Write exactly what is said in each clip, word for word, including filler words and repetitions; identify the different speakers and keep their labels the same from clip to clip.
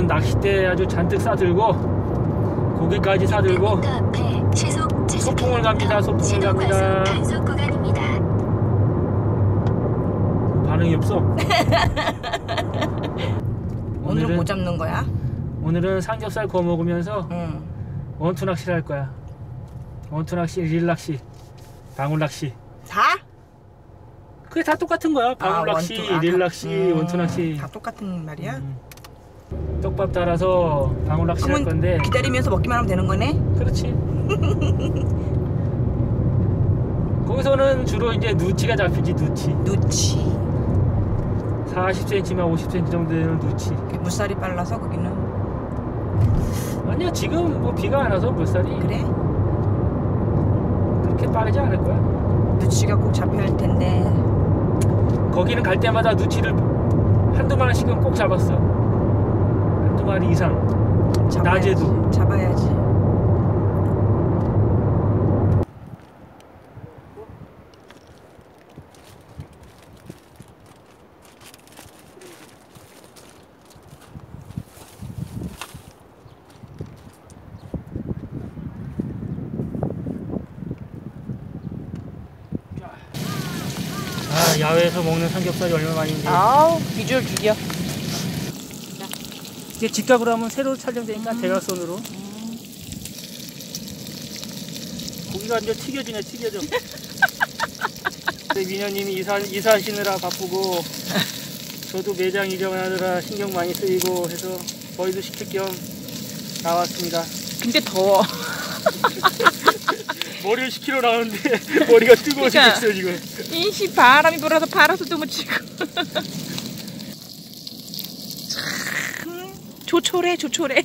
Speaker 1: 오늘은 낚싯대 아주 잔뜩 싸들고 고기까지 사들고 소풍을 갑니다. 소풍을 갑니다. 반응이 없어.
Speaker 2: 오늘은 뭐 잡는 거야?
Speaker 1: 오늘은 삼겹살 구워 먹으면서
Speaker 2: 응.
Speaker 1: 원투 낚시를 할 거야. 원투 낚시, 릴 낚시, 방울 낚시.
Speaker 2: 다?
Speaker 1: 그게 다 똑같은 거야. 방울
Speaker 2: 아,
Speaker 1: 낚시,
Speaker 2: 원투. 아,
Speaker 1: 릴
Speaker 2: 다-
Speaker 1: 낚시,
Speaker 2: 음,
Speaker 1: 원투 낚시.
Speaker 2: 다 똑같은 말이야?
Speaker 1: 음. 떡밥 달아서 방울 낚시 할 건데.
Speaker 2: 기다리면서 먹기만 하면 되는 거네?
Speaker 1: 그렇지. 거기서는 주로 이제 누치가 잡히지. 누치.
Speaker 2: 누치.
Speaker 1: 사십 센티미터만 오십 센티미터 정도 되는 누치.
Speaker 2: 물살이 빨라서 거기는.
Speaker 1: 아니야, 지금 뭐 비가 안 와서 물살이
Speaker 2: 그래?
Speaker 1: 그렇게 빠르지 않을 거야.
Speaker 2: 누치가 꼭 잡혀야 할 텐데.
Speaker 1: 거기는 갈 때마다 누치를 한두 마리씩은 꼭 잡았어. 한두 마리 이상.
Speaker 2: 잡아야지.
Speaker 1: 낮에도.
Speaker 2: 잡아야지.
Speaker 1: 아, 야외에서 먹는 삼겹살이 얼마나 많은지.
Speaker 2: 아우, 비주얼 죽여.
Speaker 1: 이제 직각으로 하면 새로 촬영되니까
Speaker 2: 음.
Speaker 1: 대각선으로. 고기가 이제 튀겨지네, 튀겨져. 근데 민현님이 이사, 이사하시느라 바쁘고 저도 매장 이전하느라 신경 많이 쓰이고 해서 저희도 시킬 겸 나왔습니다.
Speaker 2: 근데 더워.
Speaker 1: 머리를 식히러 나오는데 머리가 뜨거워
Speaker 2: 그러니까.
Speaker 1: 죽겠어요 지금.
Speaker 2: 인시 바람이 불어서 파라솔도 못 치고. 참 조촐해 조촐해.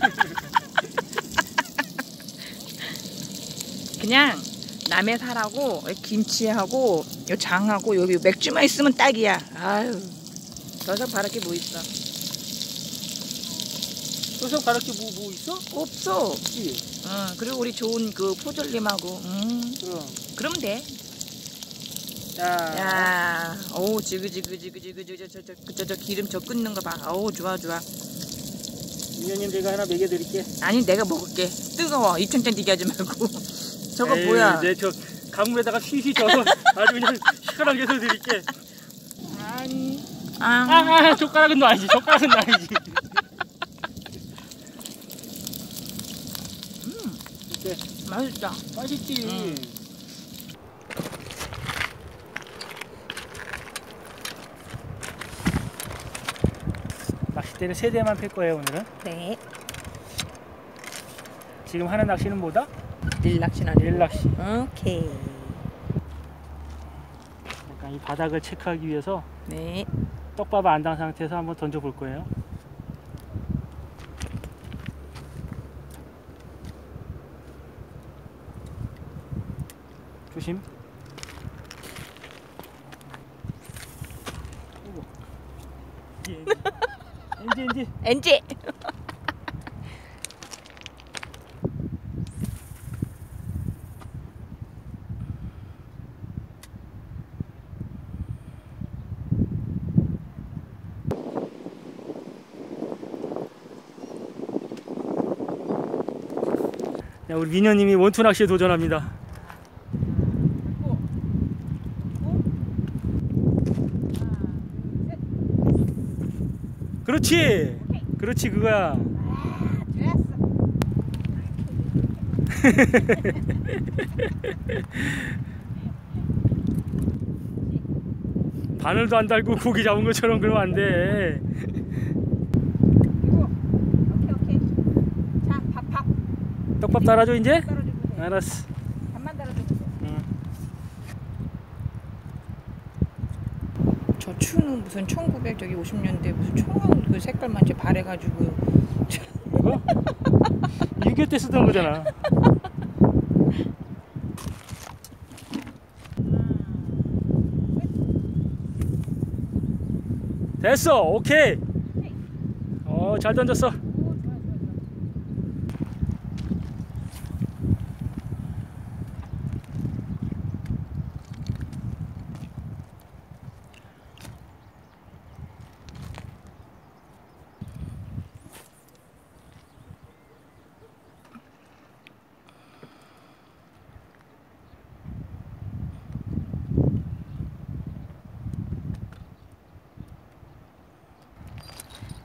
Speaker 2: 그냥 남의 살하고 김치하고 요 장하고 여기 맥주만 있으면 딱이야. 아유 더 이상 바랄 게 뭐 있어?
Speaker 1: 여기서 가르쳐 뭐, 뭐 있어?
Speaker 2: 없어.
Speaker 1: 없지.
Speaker 2: 어, 그리고 우리 좋은 그 포졸님하고 음
Speaker 1: 그럼.
Speaker 2: 그러면 돼.
Speaker 1: 야.
Speaker 2: 야, 오 지그지그지그지그 저 저 저 저 기름 저 끓는 거 봐. 오 좋아 좋아.
Speaker 1: 민현님 제가 하나 먹여드릴게.
Speaker 2: 아니 내가 먹을게. 뜨거워. 이천짠 얘기하지 말고. 저거
Speaker 1: 에이,
Speaker 2: 뭐야?
Speaker 1: 네, 저 강물에다가 휘휘 져서 아주 그냥 시원하게 해서 드릴게.
Speaker 2: 아니.
Speaker 1: 아,
Speaker 2: 아,
Speaker 1: 아 젓가락은 너 아니지. 젓가락은 너 아니지.
Speaker 2: 음,
Speaker 1: 이렇게
Speaker 2: 맛있다.
Speaker 1: 맛있지.
Speaker 2: 음.
Speaker 1: 낚싯대를 세 대만 팰 거예요 오늘은.
Speaker 2: 네.
Speaker 1: 지금 하는 낚시는 뭐다?
Speaker 2: 릴락시나 릴.
Speaker 1: 릴낚시.
Speaker 2: 오케이.
Speaker 1: 약간 이 바닥을 체크하기 위해서
Speaker 2: 네.
Speaker 1: 떡밥을 안 단 상태에서 한번 던져 볼 거예요. 조심. 엔지 엔지.
Speaker 2: 엔지.
Speaker 1: 자, 우리 민현님이 원투 낚시에 도전합니다. 그렇지. 그렇지 그거야. 바늘도 안 달고 고기 잡은 것처럼 그러면 안 돼.
Speaker 2: 오케이 오케이. 자, 밥 밥.
Speaker 1: 떡밥 달아줘 이제?
Speaker 2: 떨어주고.
Speaker 1: 알았어.
Speaker 2: 밥만 달아주고.
Speaker 1: 응.
Speaker 2: 저 추는 무슨 천구백오십 년대 무슨 총알 그 색깔만 이제 바래가지고.
Speaker 1: 이거? 육이오 때 쓰던 거잖아. 됐어. 오케이. 어, 잘 던졌어.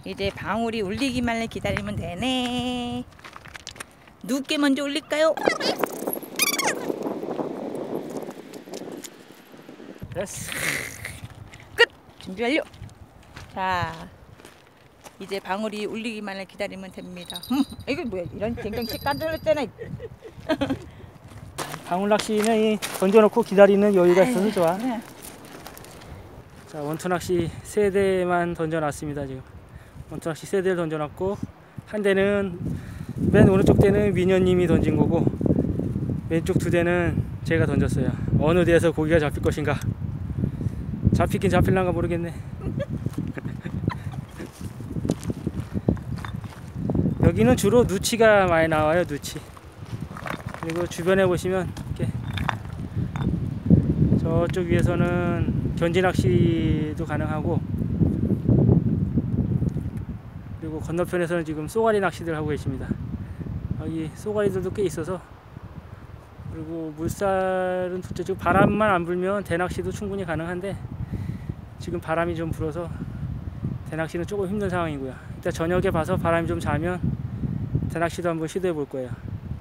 Speaker 2: 이제 방울이 울리기만을 기다리면 되네. 누구께 먼저 울릴까요?
Speaker 1: 됐어.
Speaker 2: 끝! 준비 완료. 자, 이제 방울이 울리기만을 기다리면 됩니다. 음, 이거 뭐야? 이런 댕댕씩 깐들었잖아.
Speaker 1: 방울 낚시는 이 던져놓고 기다리는 여유가 있어서 좋아.
Speaker 2: 그래.
Speaker 1: 자, 원투 낚시 세 대만 던져놨습니다. 지금 원투 낚시 세 대를 던져놨고, 한 대는 맨 오른쪽 대는 민현님이 던진 거고, 왼쪽 두 대는 제가 던졌어요. 어느 대에서 고기가 잡힐 것인가? 잡히긴 잡힐란가 모르겠네. 여기는 주로 누치가 많이 나와요. 누치. 그리고 주변에 보시면 이렇게 저쪽 위에서는 견지 낚시도 가능하고, 그리고 건너편에서는 지금 쏘가리 낚시들 하고 계십니다. 여기 쏘가리들도 꽤 있어서, 그리고 물살은 도대체 지금 바람만 안 불면 대낚시도 충분히 가능한데, 지금 바람이 좀 불어서 대낚시는 조금 힘든 상황이고요. 일단 저녁에 봐서 바람이 좀 자면 대낚시도 한번 시도해 볼 거예요.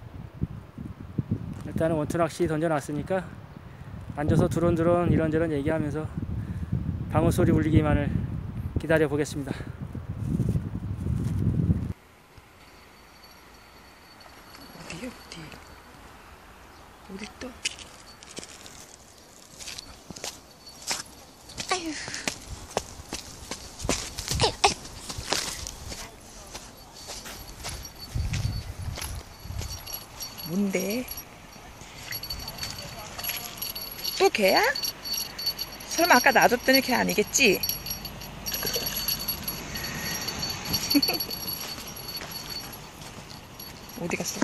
Speaker 1: 일단은 원투 낚시 던져놨으니까 앉아서 두런두런 이런저런 얘기하면서 방울 소리 울리기만을 기다려 보겠습니다.
Speaker 2: 어디 어디 어디 또? 아유. 뭔데? 또 개야? 설마 아까 놔뒀더니 개 아니겠지? 어디 갔어?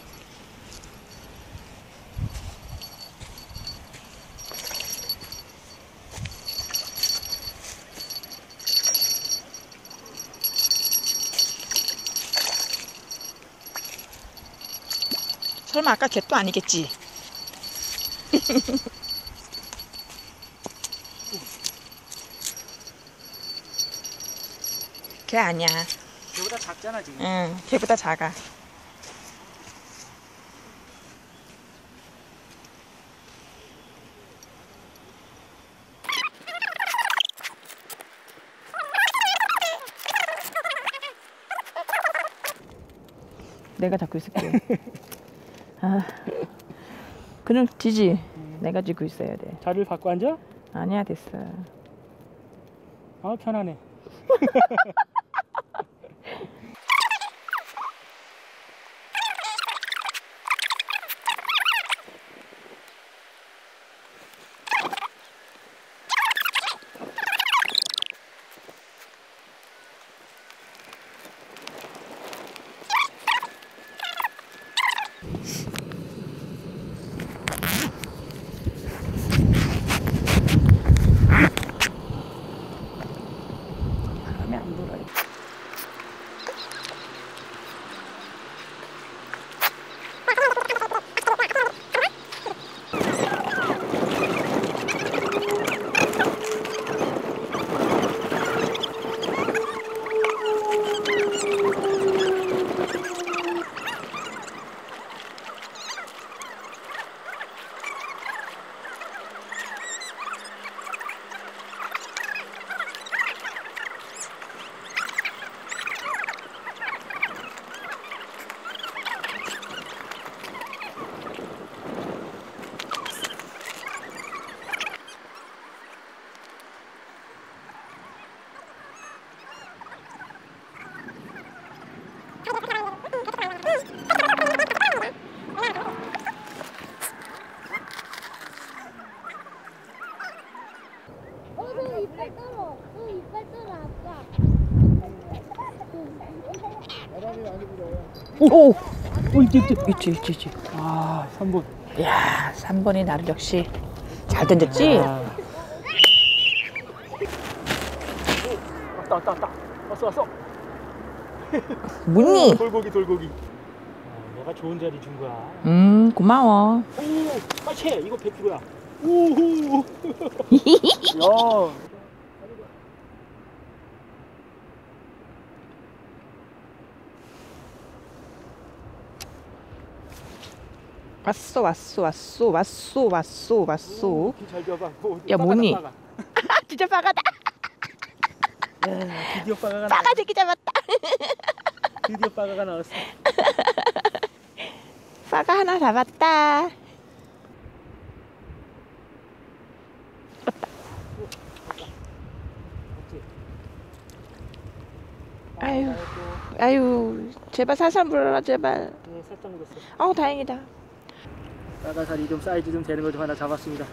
Speaker 2: 설마 아까 개 또 아니겠지? 걔 아니야.
Speaker 1: 걔보다 작잖아 지금.
Speaker 2: 응, 걔보다 작아. 내가 잡고 있을게. 아, 그냥 지지. 음. 내가 쥐고 있어야 돼.
Speaker 1: 자리를 바꿔 앉아?
Speaker 2: 아니야, 됐어.
Speaker 1: 아, 편하네.
Speaker 3: 이빨 떨어. 너 이빨 떨어 아빠.
Speaker 2: 오! 오, 있지, 있지, 있지, 있지, 있지.
Speaker 1: 아, 삼 번.
Speaker 2: 이야, 삼 번이 나를 역시 잘 던졌지?
Speaker 1: 아. 왔다, 왔다, 왔다. 왔어, 왔어.
Speaker 2: 뭐니?
Speaker 1: 돌고기, 돌고기. 아, 내가 좋은 자리 준 거야.
Speaker 2: 음, 고마워.
Speaker 1: 오, 빠채. 이거 백 킬로그램야. 오호. 야.
Speaker 2: 왔어 왔어 왔어 왔어 왔어 왔어.
Speaker 1: 잘 잡아.
Speaker 2: 야, 뭐니? 진짜 빠가다.
Speaker 1: 드디어 빠가가
Speaker 2: 빠가
Speaker 1: 나왔어.
Speaker 2: 새끼 잡았다.
Speaker 1: 드디어 빠가가 나왔어.
Speaker 2: 빠가 하나 잡았다. 아유, 아유, 제발 살살 물어라 제발.
Speaker 1: 네, 살짝 묻었어.
Speaker 2: 아우 다행이다.
Speaker 1: 빠가살이 좀 사이즈 좀 되는 거 좀 하나 잡았습니다.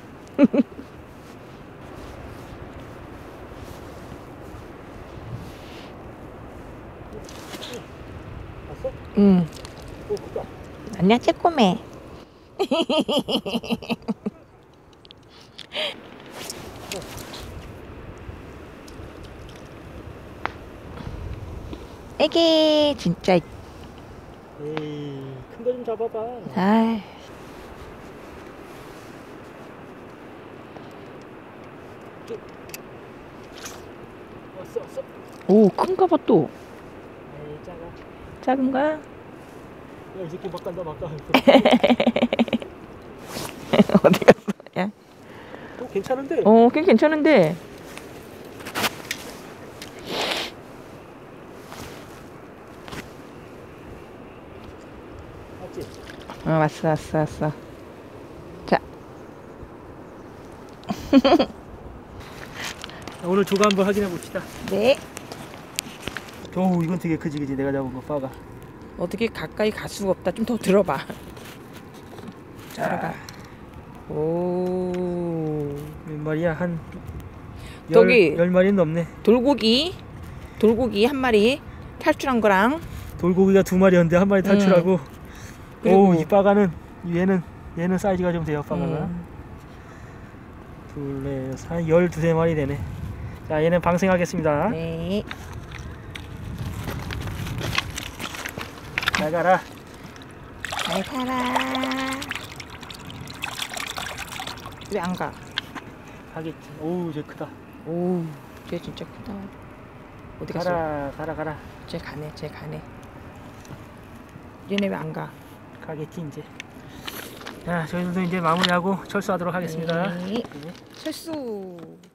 Speaker 1: 봤어?
Speaker 2: 응.
Speaker 1: 오, 크다.
Speaker 2: 아니야 쬐꼬매. 애기 진짜.
Speaker 1: 에이, 큰 거 좀 잡아봐.
Speaker 2: 아이.
Speaker 1: 왔어, 왔어.
Speaker 2: 오 큰가 봐 또.
Speaker 1: 에이, 작아.
Speaker 2: 작은가?
Speaker 1: 야, 이 새끼 막 간다, 막 가.
Speaker 2: 어디 갔어? 야.
Speaker 1: 어, 괜찮은데?
Speaker 2: 어, 꽤 괜찮은데.
Speaker 1: 맞지?
Speaker 2: 어, 왔어, 왔어, 왔어. 자,
Speaker 1: 오늘 조가 한번 확인해 봅시다.
Speaker 2: 네.
Speaker 1: 오, 이건 되게 크지, 그지? 내가 잡은 거 빠가.
Speaker 2: 어떻게 가까이 갈 수가 없다. 좀 더 들어봐. 따라가. 오.
Speaker 1: 몇 마리야? 한
Speaker 2: 저기-
Speaker 1: 열, 열 마리는 넘네.
Speaker 2: 돌고기, 돌고기 한 마리 탈출한 거랑.
Speaker 1: 돌고기가 두 마리였는데 한 마리 탈출하고.
Speaker 2: 그리고-
Speaker 1: 오, 이 빠가는 얘는 얘는 사이즈가 좀 돼요, 빠가가.
Speaker 2: 음.
Speaker 1: 둘, 넷, 한 열두세 마리 되네. 자, 얘는 방생하겠습니다.
Speaker 2: 네.
Speaker 1: 잘 가라.
Speaker 2: 잘 가라. 왜 안 가?
Speaker 1: 가겠지. 오우, 쟤 크다.
Speaker 2: 오, 쟤 진짜 크다. 어디 갔어?
Speaker 1: 가라, 가라, 가라.
Speaker 2: 쟤 가네, 쟤 가네. 얘네 왜 안 가?
Speaker 1: 가겠지, 이제. 자, 저희들도 이제 마무리하고 철수하도록 하겠습니다.
Speaker 2: 네.
Speaker 1: 네.
Speaker 2: 철수.